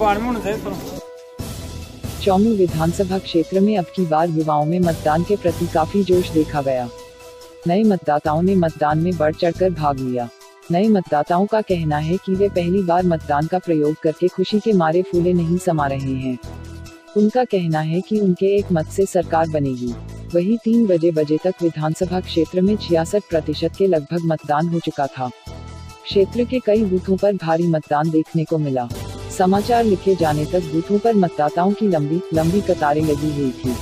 चौमू विधानसभा क्षेत्र में अब की बार युवाओं में मतदान के प्रति काफी जोश देखा गया। नए मतदाताओं ने मतदान में बढ़ चढ़कर भाग लिया। नए मतदाताओं का कहना है कि वे पहली बार मतदान का प्रयोग करके खुशी के मारे फूले नहीं समा रहे हैं। उनका कहना है कि उनके एक मत से सरकार बनेगी। वहीं 3 बजे तक विधानसभा क्षेत्र में 66% के लगभग मतदान हो चुका था। क्षेत्र के कई बूथों पर भारी मतदान देखने को मिला। समाचार लिखे जाने तक बूथों पर मतदाताओं की लंबी कतारें लगी हुई थी।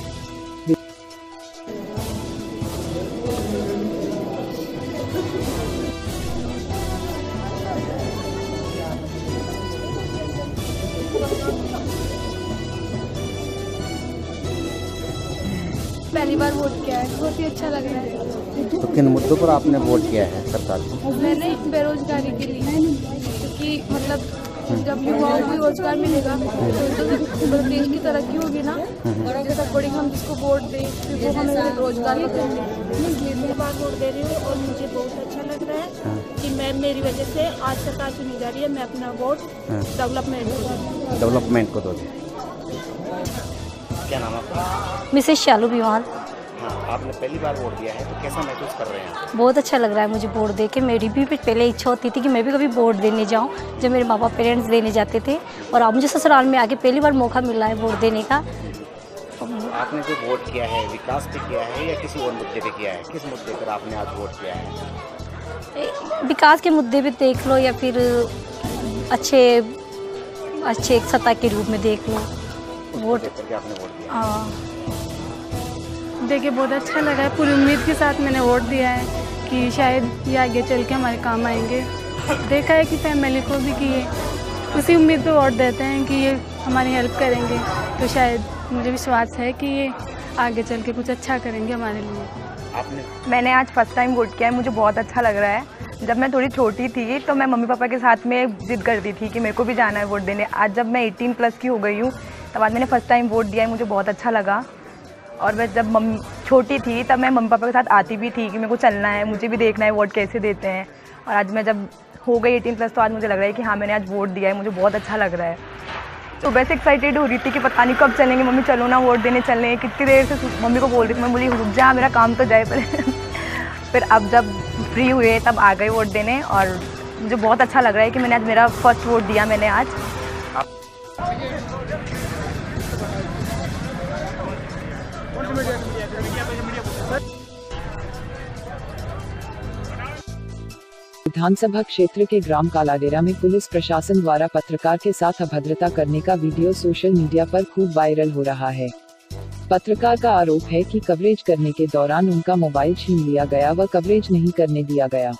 पहली बार वोट किया है, बहुत ही अच्छा लग रहा है। तो किन मुद्दों पर आपने वोट किया है सरकार को? मैंने बेरोजगारी के लिए, क्योंकि मतलब जब युवाओं को रोजगार मिलेगा तो देश की तरक्की होगी ना। जैसा अकॉर्डिंग हम जिसको वोट दें फिर वो हमें रोजगार देंगे। इसलिए बार वोट दे रही हूँ और मुझे बहुत अच्छा लग रहा है कि मेरी वजह से आज सरकार चुनी जा रही है। मैं अपना वोट डेवलपमेंट को दूँ। क्या नाम आपका? मिसेस शालू विवान। हाँ, आपने पहली बार वोट दिया है तो कैसा महसूस कर रहे हैं? बहुत अच्छा लग रहा है मुझे वोट दे के। मेरी भी पहले इच्छा होती थी कि मैं भी कभी वोट देने जाऊं, जब मेरे माँ बाप पेरेंट्स देने जाते थे, और अब मुझे ससुराल में आके पहली बार मौका मिला है वोट देने का। आपने जो वोट किया है विकास पे किया है या किसी और मुद्दे पे किया है? किस मुद्दे पर आपने आज वोट किया है? विकास के मुद्दे पे देख लो या फिर अच्छे एक सत्ता के रूप में देख लो। वोट करके आपने वोट दिया? हाँ, देखिए बहुत अच्छा लगा है। पूरी उम्मीद के साथ मैंने वोट दिया है कि शायद ये आगे चल के हमारे काम आएंगे। देखा है कि फैमिली को भी कि ये उसी उम्मीद पे वोट देते हैं कि ये हमारी हेल्प करेंगे, तो शायद मुझे विश्वास है कि ये आगे चल के कुछ अच्छा करेंगे हमारे लिए। मैंने आज फर्स्ट टाइम वोट किया है, मुझे बहुत अच्छा लग रहा है। जब मैं थोड़ी छोटी थी तो मैं मम्मी पापा के साथ में जिद करती थी कि मेरे को भी जाना है वोट देने। आज जब मैं 18+ की हो गई हूँ तब आज मैंने फर्स्ट टाइम वोट दिया है, मुझे बहुत अच्छा लगा। और मैं जब छोटी थी तब मैं मम्मी पापा के साथ आती भी थी कि मेरे को चलना है, मुझे भी देखना है वोट कैसे देते हैं। और आज मैं जब हो गई 18+ तो आज मुझे लग रहा है कि हाँ मैंने आज वोट दिया है, मुझे बहुत अच्छा लग रहा है। सुबह से एक्साइटेड हो रही थी कि पता नहीं कब चलेंगे, मम्मी चलो ना वोट देने चलें। कितनी देर से मम्मी को बोल रही थी, मैं बोली रुक जा मेरा काम तो जाए पहले। फिर अब जब फ्री हुए तब आ गए वोट देने, और मुझे बहुत अच्छा लग रहा है कि मैंने आज मेरा फर्स्ट वोट दिया मैंने आज। विधानसभा क्षेत्र के ग्राम कालाडेरा में पुलिस प्रशासन द्वारा पत्रकार के साथ अभद्रता करने का वीडियो सोशल मीडिया पर खूब वायरल हो रहा है। पत्रकार का आरोप है कि कवरेज करने के दौरान उनका मोबाइल छीन लिया गया व कवरेज नहीं करने दिया गया।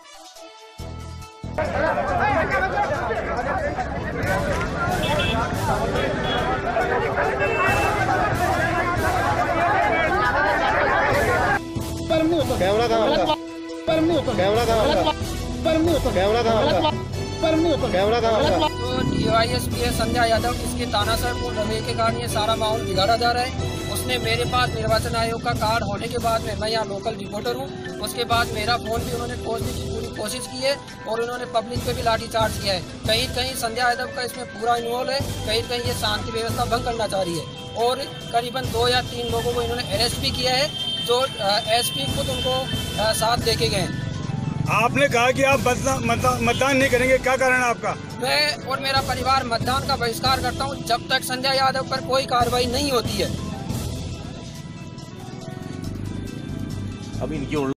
DYSP है संध्या यादव, इसके तानाशाहपुर रवैये के कारण ये सारा माहौल बिगाड़ा जा रहा है। उसने मेरे पास निर्वाचन आयोग का कार्ड होने के बाद में, मैं यहाँ लोकल रिपोर्टर हूँ, उसके बाद मेरा फोन भी उन्होंने खोजने की पूरी कोशिश की है और उन्होंने पब्लिक पे भी लाठीचार्ज किया है। कहीं कहीं संध्या यादव का इसमें पूरा इन्वॉल्व है, कहीं कहीं ये शांति व्यवस्था भंग करना चाह रही है। और करीबन 2 या 3 लोगों को इन्होंने अरेस्ट भी किया है, जो SP खुद उनको साथ देके गए हैं। आपने कहा कि आप मतदान नहीं करेंगे, क्या कारण है आपका? मैं और मेरा परिवार मतदान का बहिष्कार करता हूं जब तक संजय यादव पर कोई कार्रवाई नहीं होती है। अब इनकी